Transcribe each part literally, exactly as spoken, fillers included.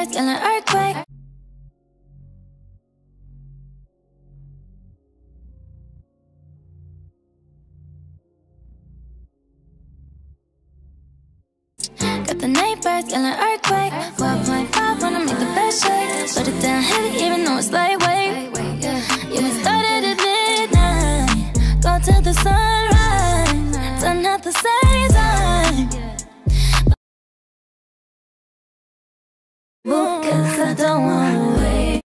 neighbors feel an earthquake. Got the neighbors feel an earthquake. Four point five wanna make the best shake. Put it down heavy even though it's lightweight. Yeah, we started at midnight, go till the sunrise. Done at the same time. Cause I don't wanna wait.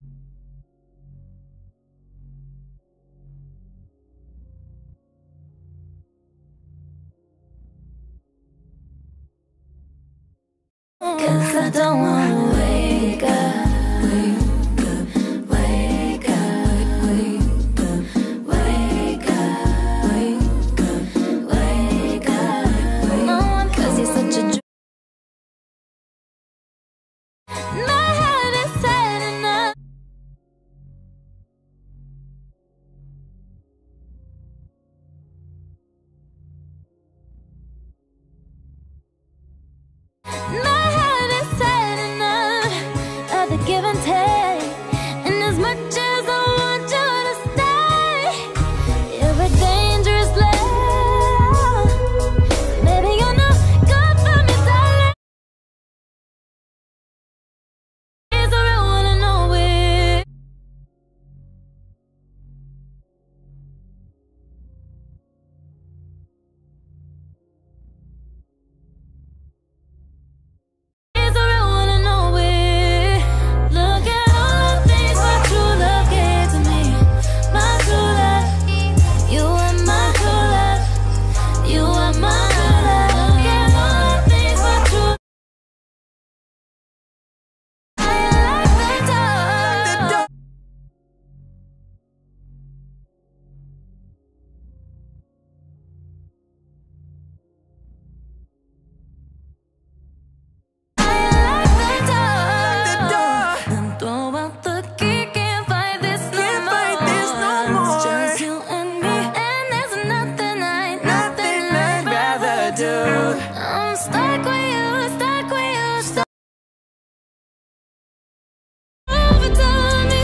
Cause I don't wanna wake up. Wake up, wake up, wake up, wake up, wake up, wake up. No one, cause you're such a dream. My heart is sad enough. My heart is sad enough of the give and take. And as much as I want you to stay, you're a dangerous love. Baby, you're no good for me, darling. It's a real one, I know it. It's a real one, I know it. Look at all the things my true love gave to me. My true love, you are my true love. You are my true love. Look at all the things my true. I like the dark. And throw out the key, can't fight this no Can't more. fight this no more. It's just you and me, and there's nothing I, nothing I'd I'd rather do. I'm stuck with you, stuck with you, stuck. Overtime me.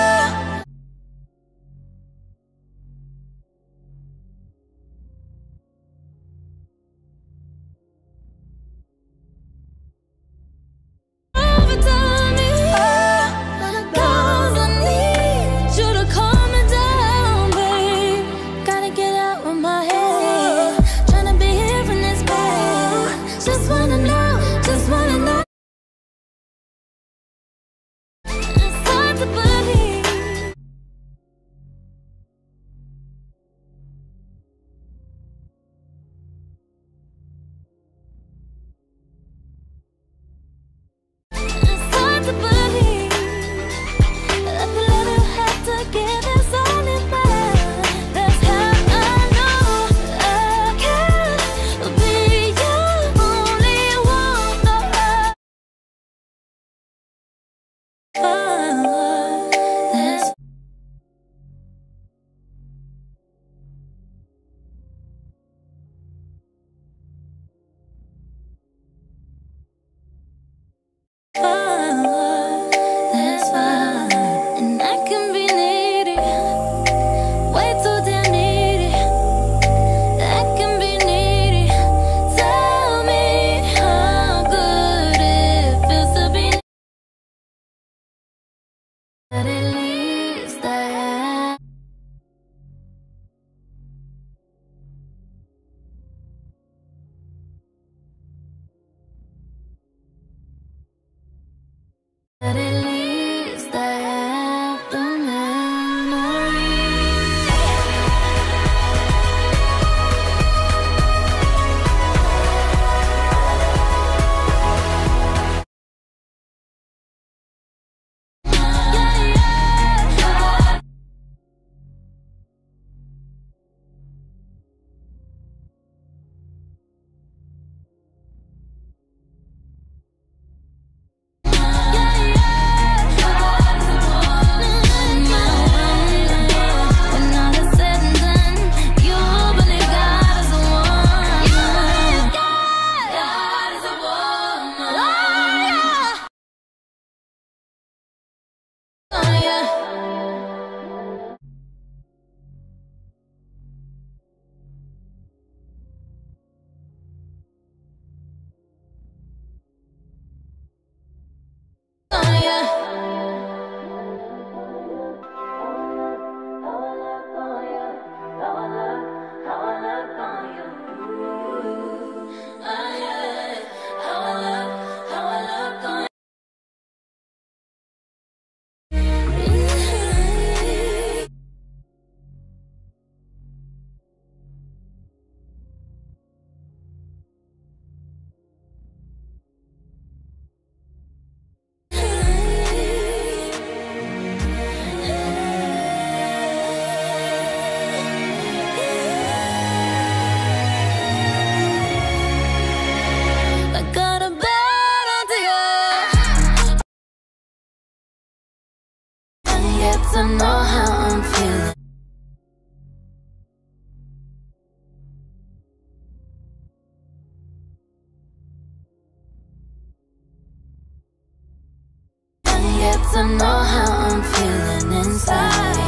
Overtime me. 'Cause I need you to calm me down, babe. Gotta get out of my head. Tryna be here in this bed. Just wanna know, just wanna know. It's hard to believe. It's hard to believe that the love you have to give is only mine. That's how I know I can be your only one. That's fine. to know how I'm feeling inside.